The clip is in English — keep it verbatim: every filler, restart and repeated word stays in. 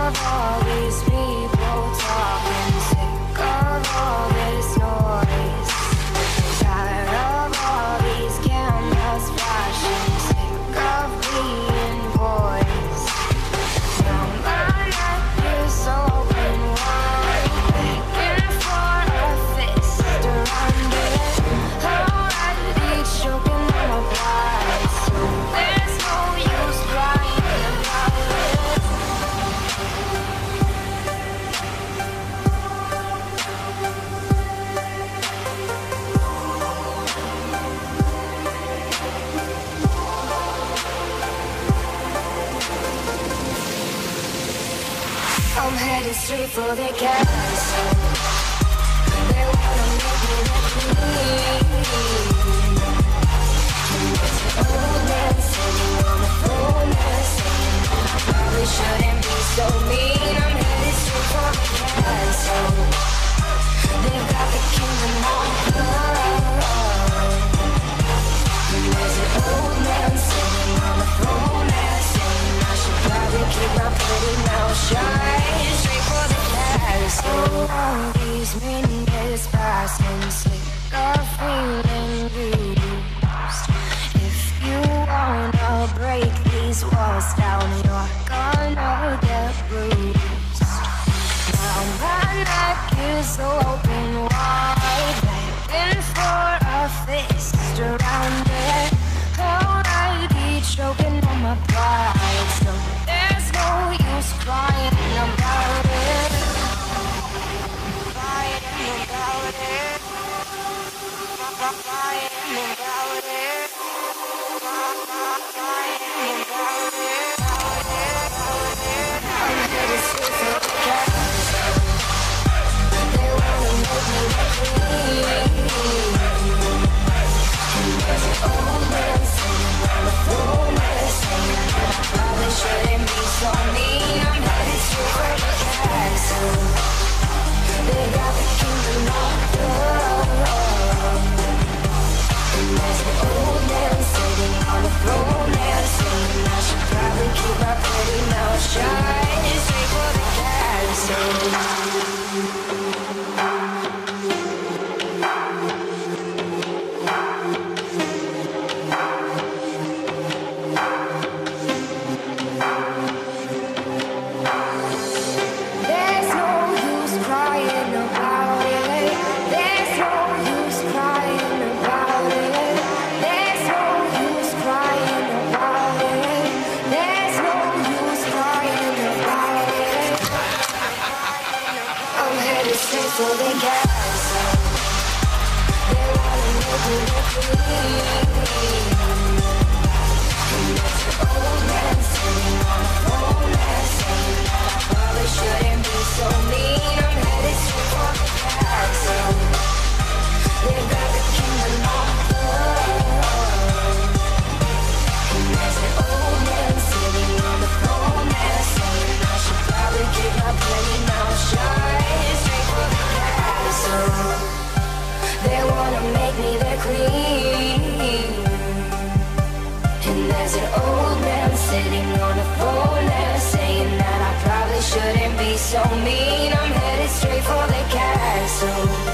of all these people talking, sick of all this noise. Tired of all these cameras flashing, sick of being boys. Now my neck is open wide, begging for a fist around it. Already choking on my pride, so there's no use crying about it. I'm headed straight for the castle. They wanna make me the queen. And there's an old man sitting on the throne that's saying that I probably shouldn't be so mean. I'm headed straight for the castle. They've got the kingdom on love. And there's an old man sitting on the throne that's saying I should probably keep my pretty mouth shut. Straight for the castle. All these minutes passing, sick of feeling used. If you wanna break these walls down, you're gonna get bruised. Now my neck is open wide, begging for a fist around it. Already choking on my pride, so there's no use crying about it. Crying about it. Crying about it. Crying about it. I'm headed straight for the castle. They wanna make me the queen. And there's an old man sitting on the throne that's saying that I probably shouldn't be so mean. I'm headed straight for the castle. They got the kingdom on love. And there's an old man sitting on the throne that's saying I should probably keep my pretty mouth shut. Straight for the castle. There's no use crying about it. There's no use crying about it. There's no use crying about it. There's no use crying about it. I'm headed straight for the castle. They wanna make me the queen. And there's an old man sitting on the throne that's saying that I probably shouldn't be so mean. I'm headed straight for the castle. They've got the kingdom on love. And there's an old man sitting on the throne that's saying I should probably keep my pretty mouth shut. Straight for the castle. They wanna make me their queen. And there's an old man sitting on a throne that's saying that I probably shouldn't be so mean. I'm headed straight for the castle.